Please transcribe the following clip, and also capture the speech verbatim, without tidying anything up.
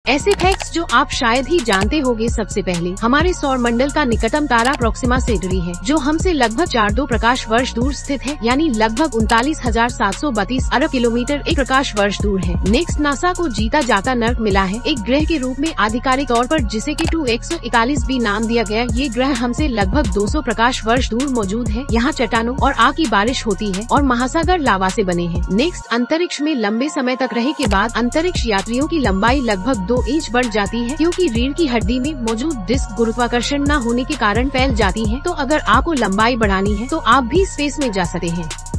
ऐसे फैक्ट्स जो आप शायद ही जानते होंगे। सबसे पहले हमारे सौर मंडल का निकटतम तारा प्रोक्सिमा सेंटारी है, जो हमसे लगभग चार दो प्रकाश वर्ष दूर स्थित है, यानी लगभग उनतालीस हजार सात सौ बत्तीस अरब किलोमीटर एक प्रकाश वर्ष दूर है। नेक्स्ट, नासा को जीता जाता नर्क मिला है, एक ग्रह के रूप में आधिकारिक तौर पर, जिसे के टू एक सौ इकतालीस बी नाम दिया गया। ये ग्रह हमसे लगभग दो सौ प्रकाश वर्ष दूर मौजूद है। यहाँ चट्टानों और आग की बारिश होती है और महासागर लावा से बने हैं। नेक्स्ट, अंतरिक्ष में लंबे समय तक रहे के बाद अंतरिक्ष यात्रियों की लंबाई लगभग दो इंच बढ़ जाती है, क्योंकि रीढ़ की हड्डी में मौजूद डिस्क गुरुत्वाकर्षण न होने के कारण फैल जाती है। तो अगर आपको लंबाई बढ़ानी है तो आप भी स्पेस में जा सकते हैं।